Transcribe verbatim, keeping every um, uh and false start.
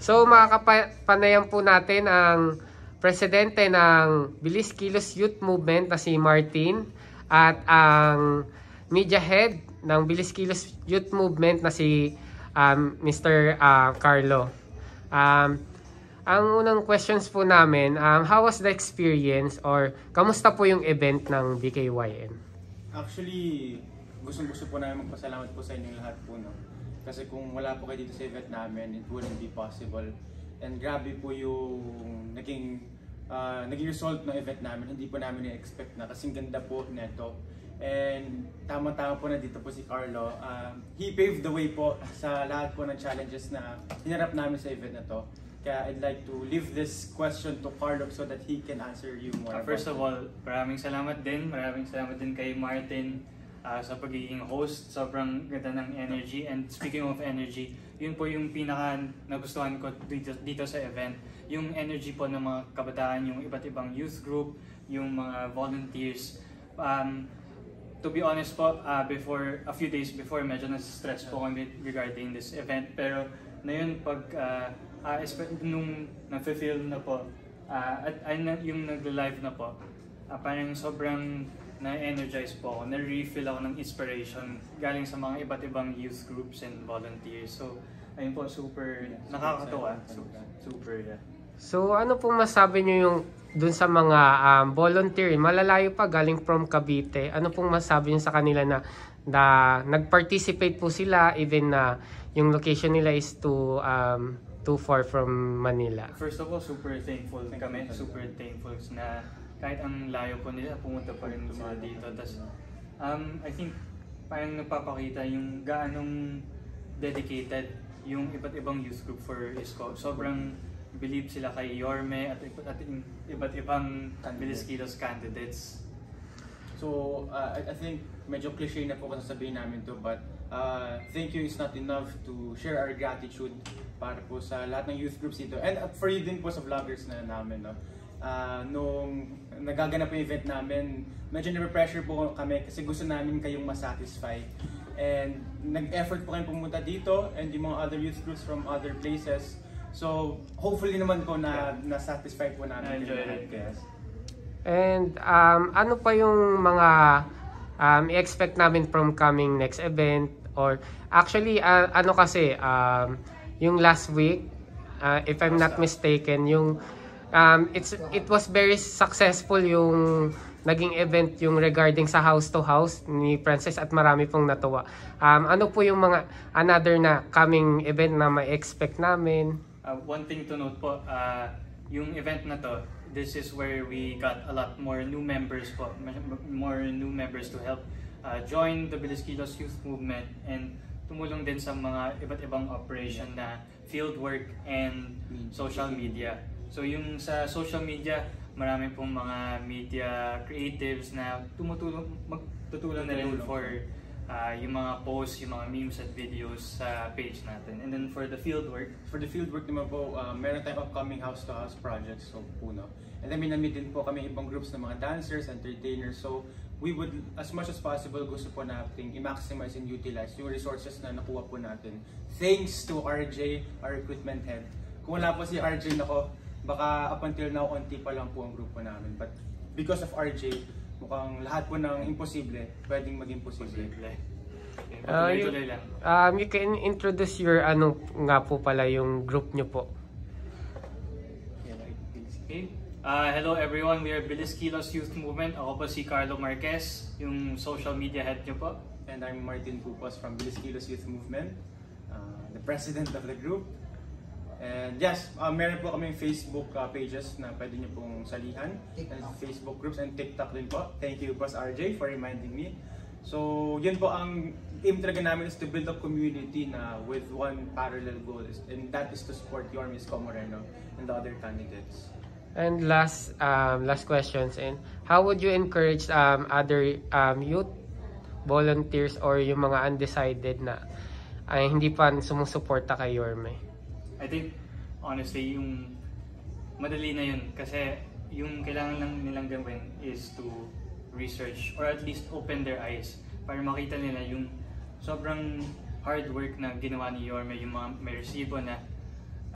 So makakapanayan po natin ang presidente ng Bilis Kilos Youth Movement na si Martin at ang media head ng Bilis Kilos Youth Movement na si um, Mister Uh, Carlo. Um, ang unang questions po namin, um, how was the experience or kamusta po yung event ng B K Y N? Actually, gustong-gusto po namin magpasalamat po sa inyong lahat po, no? Kasi kung wala po kayo dito sa event namin, it wouldn't be possible. And grabe po yung naging, uh, naging result ng event namin. Hindi po namin i-expect na kasing ganda po neto. And tama-tama po na dito po si Carlo. Uh, he paved the way po sa lahat po ng challenges na hinarap namin sa event na to. Kaya I'd like to leave this question to Carlo so that he can answer you more. Uh, first of all, maraming salamat din. Maraming salamat din kay Martin Uh, sa pagiging host. Sobrang ganda ng energy. And speaking of energy, yun po yung pinaka nagustuhan ko dito, dito sa event. Yung energy po ng mga kabataan, yung iba't ibang youth group, yung mga volunteers. Um, to be honest po, uh, before, a few days before, medyo nasa-stress po kami regarding this event. Pero na yun, pag uh, uh, nung nag-film na po, uh, at ay, yung nag-live na po, uh, parang sobrang na-energize po ako, na-refill ako ng inspiration galing sa mga iba't ibang youth groups and volunteers. So, ayun po, super nakakatawa. Super, super yeah. So, ano pong masabi nyo yung dun sa mga um, volunteer, malalayo pa galing from Cavite, ano pong masabi nyo sa kanila na, na nag-participate po sila even na yung location nila is too, um, too far from Manila? First of all, super thankful kami, super thankful na kahit ang layo po nila, pumunta pa rin sila dito. Tapos, um, I think, parang napapakita yung gaanong dedicated yung iba't ibang youth group for ISCO. Sobrang believe sila kay Yorme at, at iba't ibang Bilis Kilos candidates. So, uh, I, I think medyo cliche na po sasabihin namin to, but uh, thank you is not enough to share our gratitude para po sa lahat ng youth groups dito. And uh, for you din po sa vloggers na namin, no? Uh, nung nagaganap yung event namin, medyo na-pressure po kami kasi gusto namin kayong masatisfy. And nag-effort po kayong pumunta dito and yung mga other youth groups from other places. So, hopefully naman po na na-satisfy po namin. Enjoy it, guys. And um, ano pa yung mga um, i-expect namin from coming next event? Or actually, uh, ano kasi, um, yung last week, uh, if I'm not mistaken, yung Um, it's it was very successful yung naging event yung regarding sa house to house ni Frances at marami pong natuwa. Um, ano po yung mga another na coming event na ma-expect namin? Uh, one thing to note po, uh, yung event na to, this is where we got a lot more new members po, more new members to help uh, join the Bilis Kilos Youth Movement and tumulong din sa mga iba't ibang operation na field work and social media. So yung sa social media, marami pong mga media creatives na tumutulong, magtutulong na rin for uh, yung mga posts, yung mga memes at videos sa page natin. And then for the field work, for the field work naman po, uh, meron tayong upcoming house-to-house projects, so puno. And then minamit din po kami ibang groups ng mga dancers, entertainers. So we would, as much as possible, gusto po natin i-maximize and utilize yung resources na nakuha po natin. Thanks to R J, our recruitment head. Kung wala po si R J, nako, baka up until now, konti pa lang po ang grupo namin. But because of R J, mukhang lahat po ng imposible, pwedeng maging posible. Uh, you, um, you can introduce your ano nga po pala yung group nyo po. Okay. Uh, hello everyone, we are Bilis Kilos Youth Movement. Ako po si Carlo Marquez, yung social media head nyo po. And I'm Martin Pupos from Bilis Kilos Youth Movement, uh, the president of the group. And yes, uh, meron po kaming Facebook uh, pages na pwede nyo pong salihan. And Facebook groups and TikTok din po. Thank you, Boss R J, for reminding me. So, yun po ang aim talaga namin is to build a community na with one parallel goal. Is, and that is to support Yorme Isko Moreno and the other candidates. And last um, last questions. And how would you encourage um, other um, youth volunteers or yung mga undecided na ay hindi pa sumusuporta kay Yorme? I think, honestly, yung madali na yun kasi yung kailangan lang nilang gawin is to research or at least open their eyes para makita nila yung sobrang hard work na ginawa ni Yorme, yung mga may resibo na